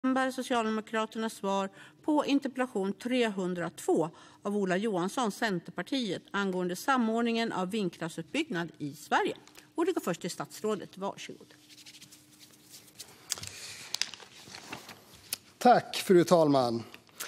Socialdemokraternas svar på interpellation 302 av Ola Johansson, Centerpartiet, angående samordningen av vindkraftsutbyggnad i Sverige. Och det går först till statsrådet. Varsågod. Tack, fru talman.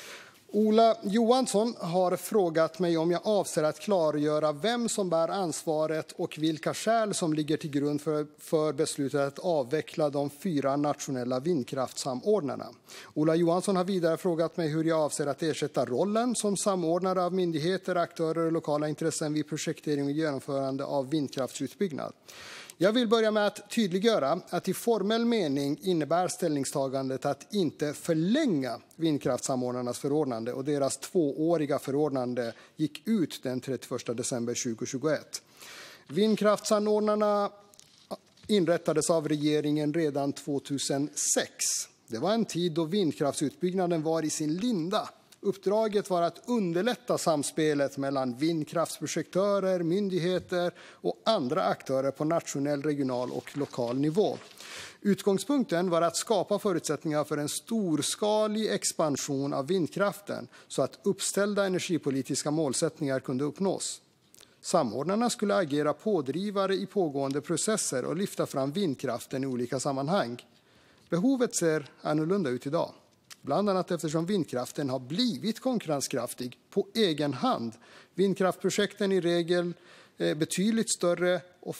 Ola Johansson har frågat mig om jag avser att klargöra vem som bär ansvaret och vilka skäl som ligger till grund för beslutet att avveckla de 4 nationella vindkraftssamordnarna. Ola Johansson har vidare frågat mig hur jag avser att ersätta rollen som samordnare av myndigheter, aktörer och lokala intressen vid projektering och genomförande av vindkraftsutbyggnad. Jag vill börja med att tydliggöra att i formell mening innebär ställningstagandet att inte förlänga vindkraftssamordnarnas förordnande, och deras 2-åriga förordnande gick ut den 31 december 2021. Vindkraftssamordnarna inrättades av regeringen redan 2006. Det var en tid då vindkraftsutbyggnaden var i sin linda. Uppdraget var att underlätta samspelet mellan vindkraftsprojektörer, myndigheter och andra aktörer på nationell, regional och lokal nivå. Utgångspunkten var att skapa förutsättningar för en storskalig expansion av vindkraften så att uppställda energipolitiska målsättningar kunde uppnås. Samordnarna skulle agera pådrivare i pågående processer och lyfta fram vindkraften i olika sammanhang. Behovet ser annorlunda ut idag. Bland annat eftersom vindkraften har blivit konkurrenskraftig på egen hand. Vindkraftprojekten i regel är betydligt större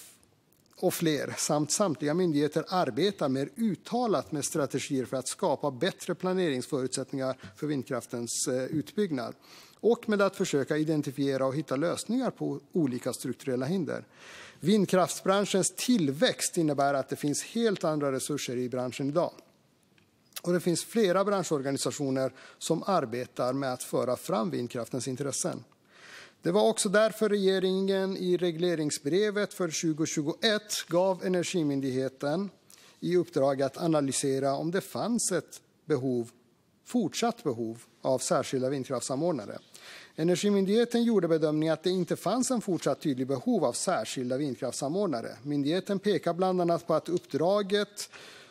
och fler, samt samtliga myndigheter arbetar mer uttalat med strategier för att skapa bättre planeringsförutsättningar för vindkraftens utbyggnad och med att försöka identifiera och hitta lösningar på olika strukturella hinder. Vindkraftsbranschens tillväxt innebär att det finns helt andra resurser i branschen idag. Och det finns flera branschorganisationer som arbetar med att föra fram vindkraftens intressen. Det var också därför regeringen i regleringsbrevet för 2021 gav Energimyndigheten i uppdrag att analysera om det fanns ett fortsatt behov av särskilda vindkraftssamordnare. Energimyndigheten gjorde bedömningen att det inte fanns en fortsatt tydlig behov av särskilda vindkraftssamordnare. Myndigheten pekar bland annat på att uppdraget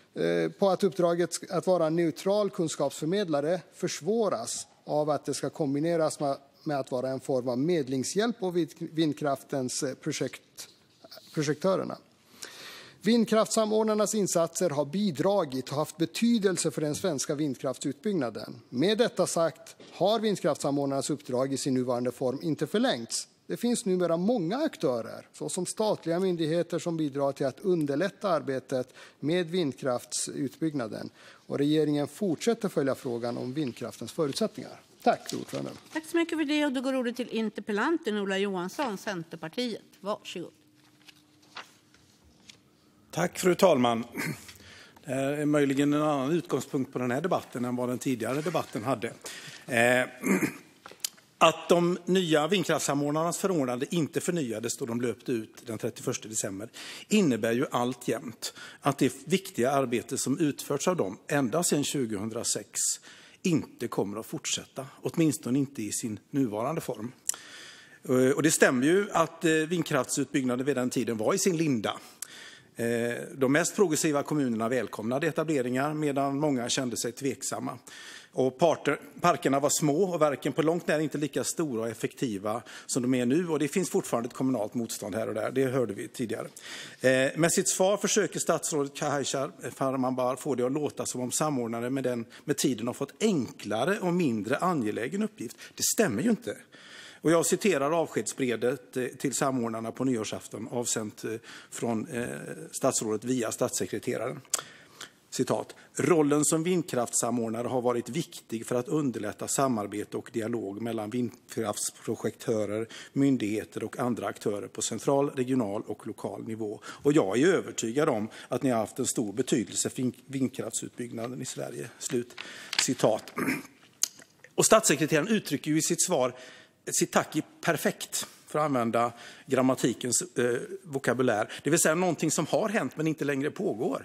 att vara neutral kunskapsförmedlare försvåras av att det ska kombineras med att vara en form av medlingshjälp av vindkraftens projektörerna. Vindkraftssamordnarnas insatser har bidragit och haft betydelse för den svenska vindkraftsutbyggnaden. Med detta sagt har vindkraftssamordnarnas uppdrag i sin nuvarande form inte förlängts. Det finns numera många aktörer, såsom statliga myndigheter, som bidrar till att underlätta arbetet med vindkraftsutbyggnaden. Och regeringen fortsätter följa frågan om vindkraftens förutsättningar. Tack, fru ordförande. Tack så mycket för det. Och då går ordet till interpellanten Ola Johansson, Centerpartiet. Varsågod. Tack, fru talman. Det är möjligen en annan utgångspunkt på den här debatten än vad den tidigare debatten hade. Att de nya vindkraftssamordnarnas förordnande inte förnyades då de löpte ut den 31 december innebär ju alltjämt att det viktiga arbete som utförts av dem ända sedan 2006 inte kommer att fortsätta, åtminstone inte i sin nuvarande form. Och det stämmer ju att vindkraftsutbyggnaden vid den tiden var i sin linda. De mest progressiva kommunerna välkomnade etableringar medan många kände sig tveksamma. Och parkerna var små och verken på långt när inte lika stora och effektiva som de är nu. Och det finns fortfarande ett kommunalt motstånd här och där, det hörde vi tidigare. Med sitt svar försöker statsrådet Khashayar Farmanbar få det att låta som om samordnare med tiden har fått enklare och mindre angelägen uppgift. Det stämmer ju inte. Och jag citerar avskedsbrevet till samordnarna på nyårsafton avsänt från statsrådet via statssekreteraren. Citat: rollen som vindkraftssamordnare har varit viktig för att underlätta samarbete och dialog mellan vindkraftsprojektörer, myndigheter och andra aktörer på central, regional och lokal nivå. Och jag är övertygad om att ni har haft en stor betydelse för vindkraftsutbyggnaden i Sverige. Slut citat. Och statssekreteraren uttrycker ju i sitt svar sitt tack i perfekt, för att använda grammatikens vokabulär. Det vill säga någonting som har hänt men inte längre pågår.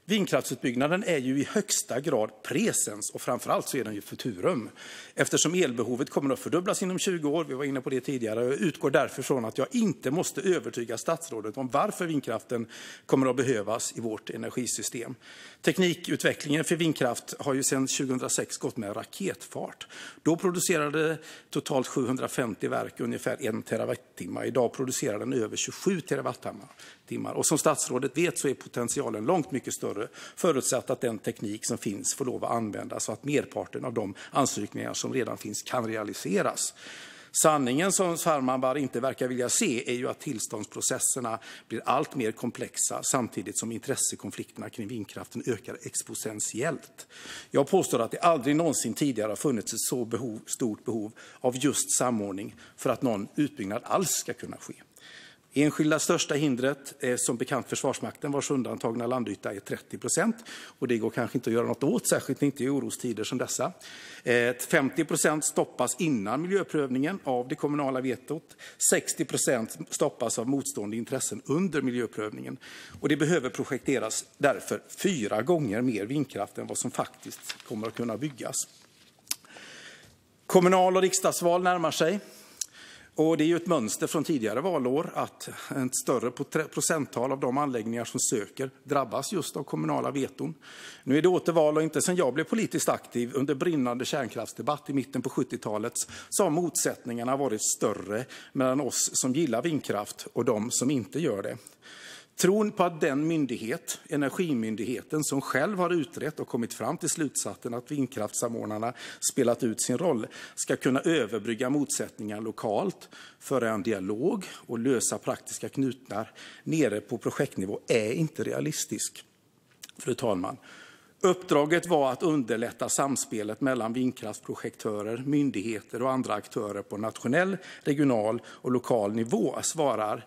Vindkraftsutbyggnaden är ju i högsta grad presens och framförallt så är den ju futurum. Eftersom elbehovet kommer att fördubblas inom 20 år, vi var inne på det tidigare, och utgår därför från att jag inte måste övertyga statsrådet om varför vindkraften kommer att behövas i vårt energisystem. Teknikutvecklingen för vindkraft har ju sedan 2006 gått med raketfart. Då producerade totalt 750 verk ungefär 1 terawattimme. Idag producerar den över 27 terawattimmar. Och som statsrådet vet så är potentialen långt mycket större, förutsatt att den teknik som finns får lov att användas så att merparten av de ansökningar som redan finns kan realiseras. Sanningen som Farmanbar inte verkar vilja se är ju att tillståndsprocesserna blir allt mer komplexa samtidigt som intressekonflikterna kring vindkraften ökar exponentiellt. Jag påstår att det aldrig någonsin tidigare har funnits ett så stort behov av just samordning för att någon utbyggnad alls ska kunna ske. Enskilda största hindret är som bekant Försvarsmakten, vars undantagna landyta är 30%. Och det går kanske inte att göra något åt, särskilt inte i orostider som dessa. 50% stoppas innan miljöprövningen av det kommunala vetot. 60% stoppas av motstående intressen under miljöprövningen. Och det behöver projekteras därför 4 gånger mer vindkraft än vad som faktiskt kommer att kunna byggas. Kommunal- och riksdagsval närmar sig. Och det är ju ett mönster från tidigare valår att en större procenttal av de anläggningar som söker drabbas just av kommunala veton. Nu är det återval och inte sedan jag blev politiskt aktiv under brinnande kärnkraftsdebatt i mitten på 70-talet så har motsättningarna varit större mellan oss som gillar vindkraft och de som inte gör det. Tron på att den myndighet, Energimyndigheten, som själv har utrett och kommit fram till slutsatsen att vindkraftssamordnarna spelat ut sin roll, ska kunna överbrygga motsättningar lokalt, föra en dialog och lösa praktiska knutar nere på projektnivå är inte realistisk. Fru talman. Uppdraget var att underlätta samspelet mellan vindkraftsprojektörer, myndigheter och andra aktörer på nationell, regional och lokal nivå, svarar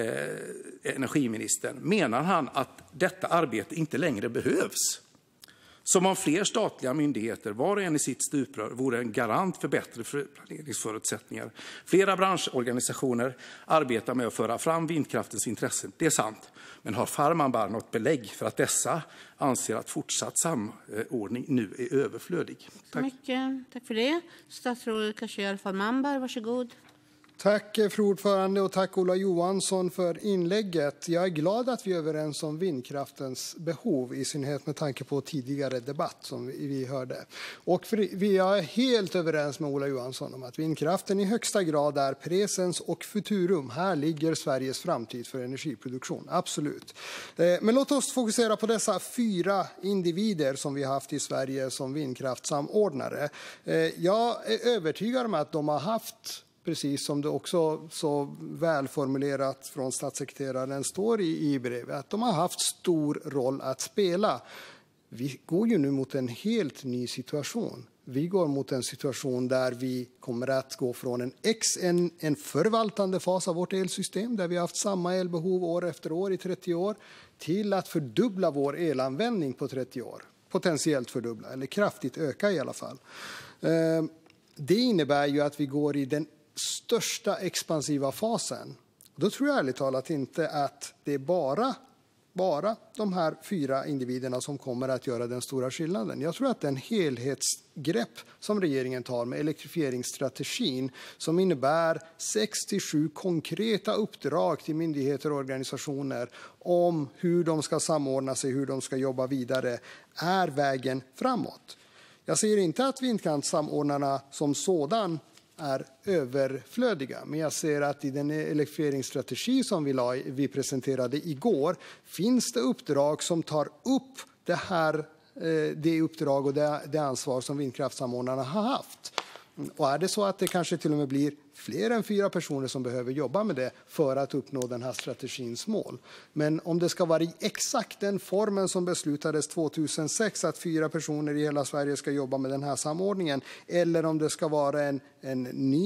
energiministern. Menar han att detta arbete inte längre behövs? Som om fler statliga myndigheter, var och en i sitt stuprör, vore en garant för bättre planeringsförutsättningar. Flera branschorganisationer arbetar med att föra fram vindkraftens intressen. Det är sant. Men har Farmanbar något belägg för att dessa anser att fortsatt samordning nu är överflödig? Tack för det. Statsrådet Khashayar Farmanbar, varsågod. Tack fru ordförande och tack Ola Johansson för inlägget. Jag är glad att vi är överens om vindkraftens behov, i synnerhet med tanke på tidigare debatt som vi hörde. Och vi är helt överens med Ola Johansson om att vindkraften i högsta grad är presens och futurum. Här ligger Sveriges framtid för energiproduktion, absolut. Men låt oss fokusera på dessa 4 individer som vi har haft i Sverige som vindkraftssamordnare. Jag är övertygad om att de har haft, precis som det också så välformulerat från statssekreteraren står i brevet, att de har haft stor roll att spela. Vi går ju nu mot en helt ny situation. Vi går mot en situation där vi kommer att gå från en förvaltande fas av vårt elsystem, där vi har haft samma elbehov år efter år i 30 år, till att fördubbla vår elanvändning på 30 år. Potentiellt fördubbla, eller kraftigt öka i alla fall. Det innebär ju att vi går i den största expansiva fasen. Då tror jag ärligt talat inte att det är bara de här 4 individerna som kommer att göra den stora skillnaden. Jag tror att den helhetsgrepp som regeringen tar med elektrifieringsstrategin, som innebär 67 konkreta uppdrag till myndigheter och organisationer om hur de ska samordna sig, hur de ska jobba vidare, är vägen framåt. Jag säger inte att vindkraftssamordnarna som sådan är överflödiga, men jag ser att i den elektrifieringsstrategi som vi presenterade igår finns det uppdrag som tar upp det uppdrag och det ansvar som vindkraftssamordnarna har haft. Och är det så att det kanske till och med blir fler än 4 personer som behöver jobba med det för att uppnå den här strategins mål. Men om det ska vara i exakt den formen som beslutades 2006, att 4 personer i hela Sverige ska jobba med den här samordningen, eller om det ska vara en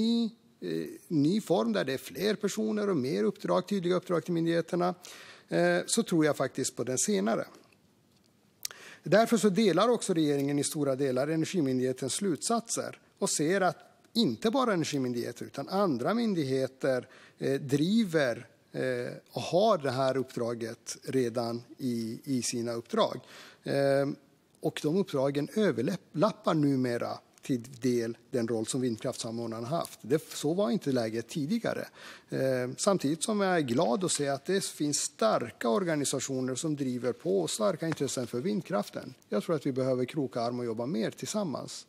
ny form där det är fler personer och mer uppdrag, tydliga uppdrag till myndigheterna, så tror jag faktiskt på den senare. Därför så delar också regeringen i stora delar Energimyndighetens slutsatser och ser att inte bara Energimyndigheter utan andra myndigheter driver och har det här uppdraget redan i sina uppdrag. Och de uppdragen överlappar numera till del den roll som vindkraftssamordnaren haft. Så var inte läget tidigare. Samtidigt som jag är glad att se att det finns starka organisationer som driver på och starka intressen för vindkraften. Jag tror att vi behöver kroka arm och jobba mer tillsammans.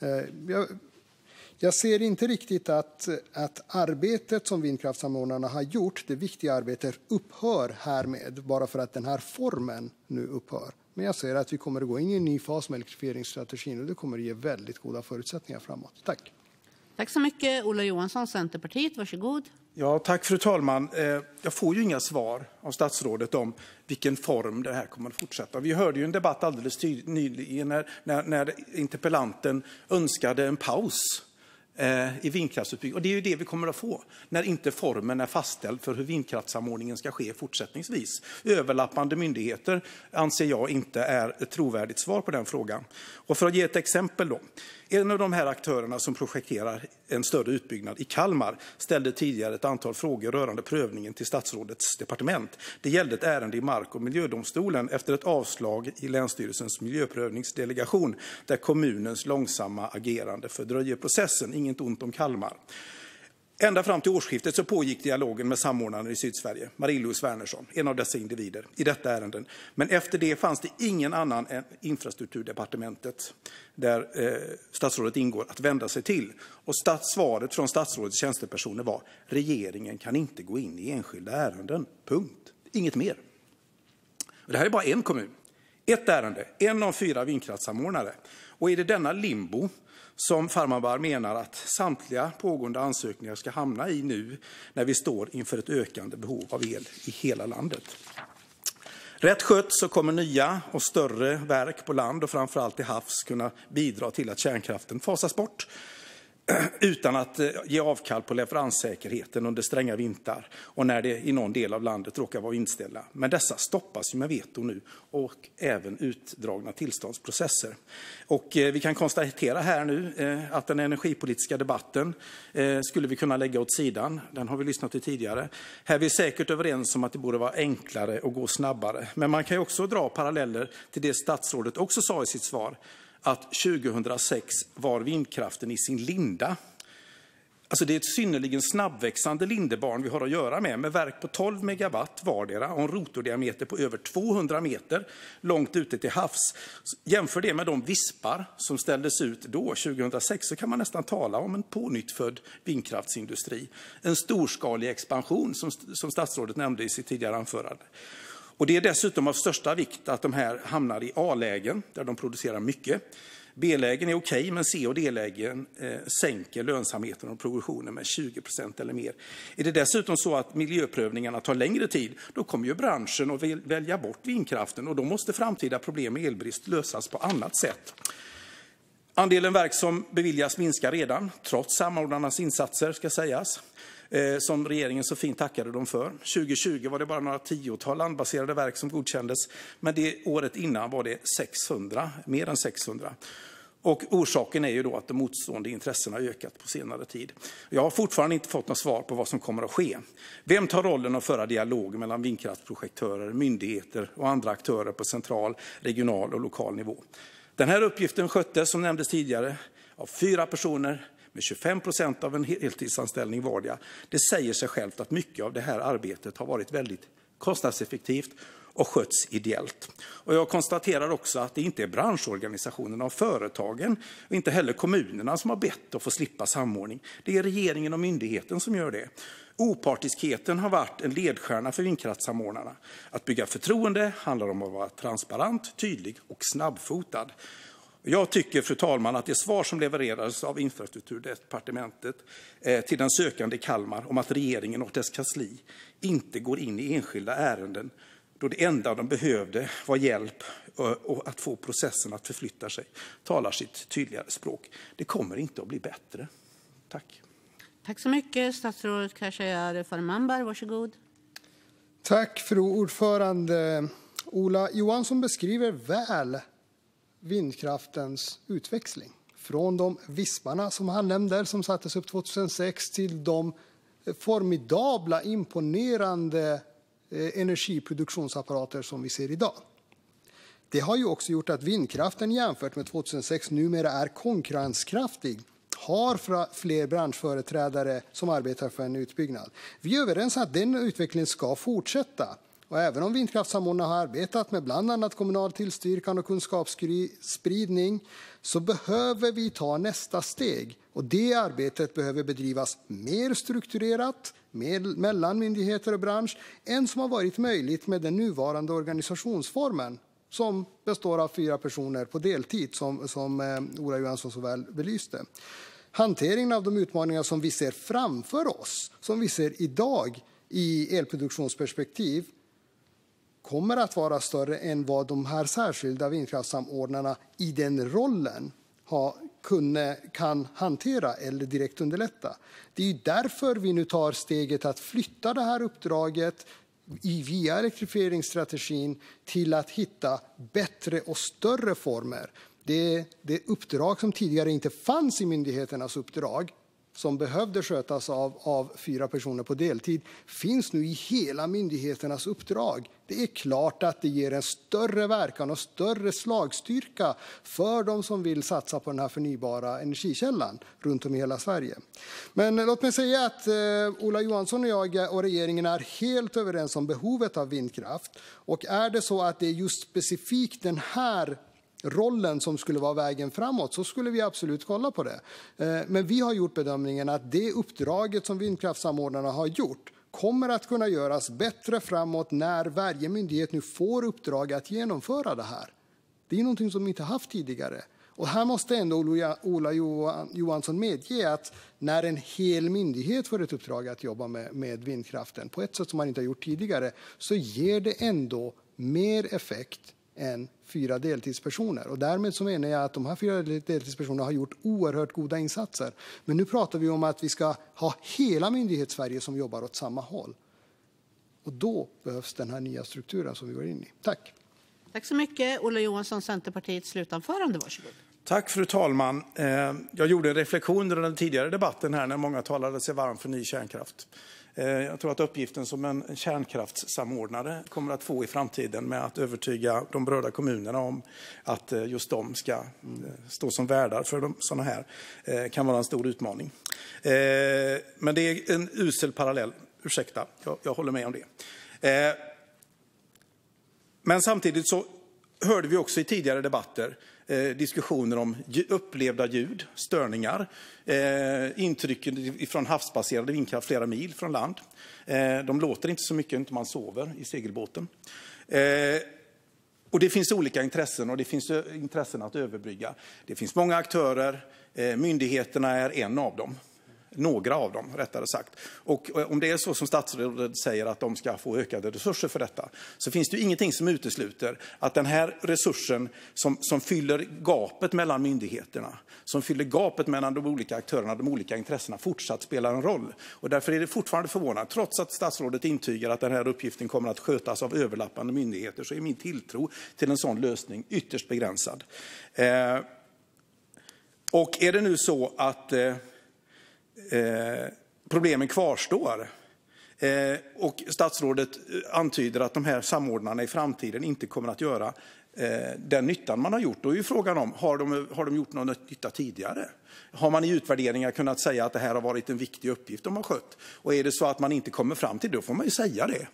Jag ser inte riktigt att arbetet som vindkraftssamordnarna har gjort, det viktiga arbetet, upphör härmed bara för att den här formen nu upphör. Men jag ser att vi kommer att gå in i en ny fas med elektrifieringsstrategin och det kommer att ge väldigt goda förutsättningar framåt. Tack. Tack så mycket. Ola Johansson, Centerpartiet, varsågod. Ja, tack fru talman. Jag får ju inga svar av statsrådet om vilken form det här kommer att fortsätta. Vi hörde ju en debatt alldeles nyligen när interpellanten önskade en paus i vindkraftsutbyggnad. Och det är ju det vi kommer att få när inte formen är fastställd för hur vindkraftssamordningen ska ske fortsättningsvis. Överlappande myndigheter anser jag inte är ett trovärdigt svar på den frågan. Och för att ge ett exempel då. En av de här aktörerna som projekterar en större utbyggnad i Kalmar ställde tidigare ett antal frågor rörande prövningen till statsrådets departement. Det gällde ett ärende i Mark- och miljödomstolen efter ett avslag i Länsstyrelsens miljöprövningsdelegation där kommunens långsamma agerande fördröjer processen. Inget ont om Kalmar. Ända fram till årsskiftet så pågick dialogen med samordnaren i Sydsverige, Marie-Louise Wernersson, en av dessa individer, i detta ärenden. Men efter det fanns det ingen annan än infrastrukturdepartementet, där statsrådet ingår, att vända sig till. Och svaret från statsrådets tjänstepersoner var: regeringen kan inte gå in i enskilda ärenden. Punkt. Inget mer. Och det här är bara en kommun. Ett ärende, en av 4 vindkraftssamordnare. Och är det denna limbo som Farmanbar menar att samtliga pågående ansökningar ska hamna i nu när vi står inför ett ökande behov av el i hela landet? Rätt skött så kommer nya och större verk på land och framförallt till havs kunna bidra till att kärnkraften fasas bort utan att ge avkall på leveranssäkerheten under stränga vintrar och när det i någon del av landet råkar vara vindställa. Men dessa stoppas ju med veto nu och även utdragna tillståndsprocesser. Och vi kan konstatera här nu att den energipolitiska debatten skulle vi kunna lägga åt sidan. Den har vi lyssnat till tidigare. Här är vi säkert överens om att det borde vara enklare och gå snabbare. Men man kan ju också dra paralleller till det statsrådet också sa i sitt svar, att 2006 var vindkraften i sin linda. Alltså det är ett synnerligen snabbväxande lindebarn vi har att göra med verk på 12 megawatt vardera och en rotordiameter på över 200 meter långt ute till havs. Jämför det med de vispar som ställdes ut då, 2006, så kan man nästan tala om en pånyttfödd vindkraftsindustri. En storskalig expansion som statsrådet nämnde i sitt tidigare anförande. Och det är dessutom av största vikt att de här hamnar i A-lägen där de producerar mycket. B-lägen är okej, men C- och D-lägen sänker lönsamheten och produktionen med 20% eller mer. Är det dessutom så att miljöprövningarna tar längre tid, då kommer ju branschen att välja bort vindkraften och då måste framtida problem med elbrist lösas på annat sätt. Andelen verk som beviljas minskar redan, trots samordnarnas insatser ska sägas. Som regeringen så fint tackade dem för. 2020 var det bara några 10-tal landbaserade verk som godkändes, men det året innan var det 600, mer än 600. Och orsaken är ju då att de motstående intressena har ökat på senare tid. Jag har fortfarande inte fått något svar på vad som kommer att ske. Vem tar rollen att föra dialog mellan vindkraftsprojektörer, myndigheter och andra aktörer på central, regional och lokal nivå? Den här uppgiften sköttes, som nämndes tidigare, av 4 personer med 25% av en heltidsanställning vardera. Det säger sig självt att mycket av det här arbetet har varit väldigt kostnadseffektivt och skötts ideellt. Och jag konstaterar också att det inte är branschorganisationerna och företagen och inte heller kommunerna som har bett att få slippa samordning. Det är regeringen och myndigheten som gör det. Opartiskheten har varit en ledstjärna för vindkraftssamordnarna. Att bygga förtroende handlar om att vara transparent, tydlig och snabbfotad. Jag tycker, fru talman, att det svar som levererades av infrastrukturdepartementet till den sökande i Kalmar om att regeringen och dess kansli inte går in i enskilda ärenden då det enda de behövde var hjälp och att få processen att förflytta sig, talar sitt tydligare språk. Det kommer inte att bli bättre. Tack. Tack så mycket. Statsrådet Khashayar Farmanbar, varsågod. Tack, fru ordförande. Ola Johansson beskriver väl vindkraftens utväxling. Från de visparna som han nämnde som sattes upp 2006 till de formidabla, imponerande energiproduktionsapparater som vi ser idag. Det har ju också gjort att vindkraften jämfört med 2006 numera är konkurrenskraftig, har fler branschföreträdare som arbetar för en utbyggnad. Vi är överens om att den utvecklingen ska fortsätta. Och även om vindkraftssamordnarna har arbetat med bland annat kommunal tillstyrkan och kunskapsspridning så behöver vi ta nästa steg. Och det arbetet behöver bedrivas mer strukturerat mellan myndigheter och bransch än som har varit möjligt med den nuvarande organisationsformen som består av 4 personer på deltid, som Ola Johansson så väl belyste. Hanteringen av de utmaningar som vi ser framför oss, som vi ser idag i elproduktionsperspektiv, kommer att vara större än vad de här särskilda vindkraftssamordnarna i den rollen kan hantera eller direkt underlätta. Det är därför vi nu tar steget att flytta det här uppdraget via elektrifieringsstrategin till att hitta bättre och större former. Det uppdrag som tidigare inte fanns i myndigheternas uppdrag, som behövde skötas av 4 personer på deltid, finns nu i hela myndigheternas uppdrag. Det är klart att det ger en större verkan och större slagstyrka för de som vill satsa på den här förnybara energikällan runt om i hela Sverige. Men låt mig säga att Ola Johansson och jag och regeringen är helt överens om behovet av vindkraft. Och är det så att det är just specifikt den här rollen som skulle vara vägen framåt så skulle vi absolut kolla på det. Men vi har gjort bedömningen att det uppdraget som vindkraftssamordnarna har gjort kommer att kunna göras bättre framåt när varje myndighet nu får uppdrag att genomföra det här. Det är någonting som vi inte haft tidigare. Och här måste ändå Ola Johansson medge att när en hel myndighet får ett uppdrag att jobba med vindkraften på ett sätt som man inte har gjort tidigare så ger det ändå mer effekt än 4 deltidspersoner. Och därmed så menar jag att de här 4 deltidspersonerna har gjort oerhört goda insatser. Men nu pratar vi om att vi ska ha hela myndighetssverige som jobbar åt samma håll. Och då behövs den här nya strukturen som vi går in i. Tack. Tack så mycket. Ola Johansson, Centerpartiets slutanförande. Varsågod. Tack fru talman. Jag gjorde en reflektion under den tidigare debatten här när många talade sig varm för ny kärnkraft. Jag tror att uppgiften som en kärnkraftssamordnare kommer att få i framtiden med att övertyga de berörda kommunerna om att just de ska stå som värdar för sådana här kan vara en stor utmaning. Men det är en usel parallell. Ursäkta, jag håller med om det. Men samtidigt så hörde vi också i tidigare debatter diskussioner om upplevda ljud, störningar, intrycken från havsbaserade vindkraft flera mil från land. De låter inte så mycket när man sover i segelbåten. Och det finns olika intressen och det finns intressen att överbrygga. Det finns många aktörer, myndigheterna är en av dem. Några av dem, rättare sagt. Och om det är så som statsrådet säger att de ska få ökade resurser för detta så finns det ju ingenting som utesluter att den här resursen som fyller gapet mellan myndigheterna, som fyller gapet mellan de olika aktörerna, de olika intressena fortsatt spelar en roll. Och därför är det fortfarande förvånande, trots att statsrådet intygar att den här uppgiften kommer att skötas av överlappande myndigheter så är min tilltro till en sån lösning ytterst begränsad. Och är det nu så att problemen kvarstår och statsrådet antyder att de här samordnarna i framtiden inte kommer att göra den nyttan man har gjort. Då är ju frågan om, har de gjort någon nytta tidigare? Har man i utvärderingar kunnat säga att det här har varit en viktig uppgift de har skött? Och är det så att man inte kommer fram till det, då får man ju säga det.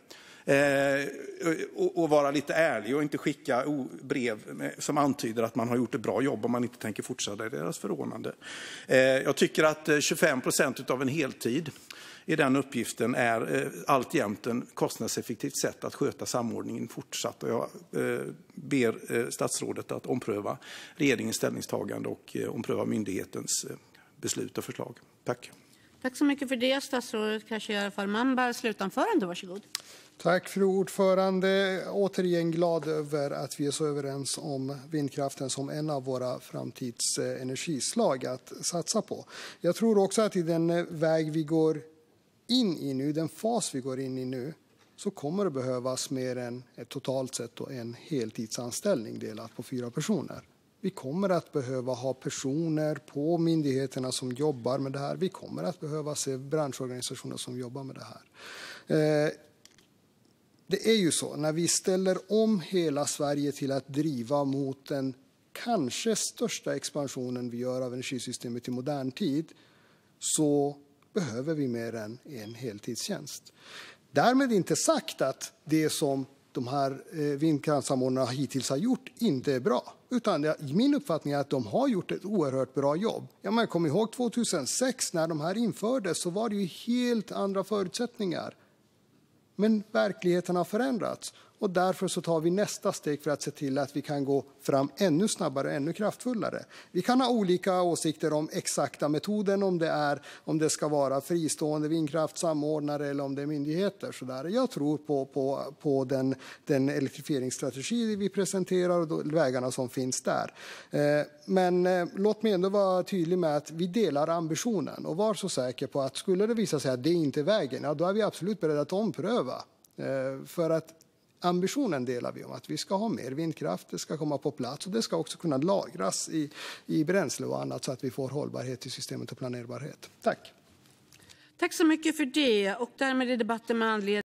Och vara lite ärlig och inte skicka brev som antyder att man har gjort ett bra jobb om man inte tänker fortsätta i deras förordnande. Jag tycker att 25% av en heltid i den uppgiften är alltjämt en kostnadseffektivt sätt att sköta samordningen fortsatt. Och jag ber statsrådet att ompröva regeringens ställningstagande och ompröva myndighetens beslut och förslag. Tack. Tack så mycket för det. Statsrådet Khashayar Farmanbar, slutanförande. Varsågod. Tack fru ordförande. Återigen glad över att vi är så överens om vindkraften som en av våra framtidsenergislag att satsa på. Jag tror också att i den väg vi går in i nu, den fas vi går in i nu, så kommer det behövas mer än totalt sett en heltidsanställning delat på 4 personer. Vi kommer att behöva ha personer på myndigheterna som jobbar med det här. Vi kommer att behöva se branschorganisationer som jobbar med det här. Det är ju så, när vi ställer om hela Sverige till att driva mot den kanske största expansionen vi gör av energisystemet i modern tid, så behöver vi mer än en heltidstjänst. Därmed inte sagt att det som de här vindkraftssamordnarna hittills har gjort inte är bra. Utan min uppfattning är att de har gjort ett oerhört bra jobb. Kom ihåg 2006 när de här infördes, så var det ju helt andra förutsättningar. Men verkligheten har förändrats. Och därför så tar vi nästa steg för att se till att vi kan gå fram ännu snabbare och ännu kraftfullare. Vi kan ha olika åsikter om exakta metoden, om det ska vara fristående vindkraftssamordnare eller om det är myndigheter. Så där. Jag tror på den elektrifieringsstrategi vi presenterar och de vägarna som finns där. Men låt mig ändå vara tydlig med att vi delar ambitionen, och var så säker på att skulle det visa sig att det inte är vägen, då är vi absolut beredda att ompröva. För att ambitionen delar vi om att vi ska ha mer vindkraft, det ska komma på plats och det ska också kunna lagras i bränsle och annat så att vi får hållbarhet i systemet och planerbarhet. Tack. Tack så mycket för det, och därmed är debatten med anledning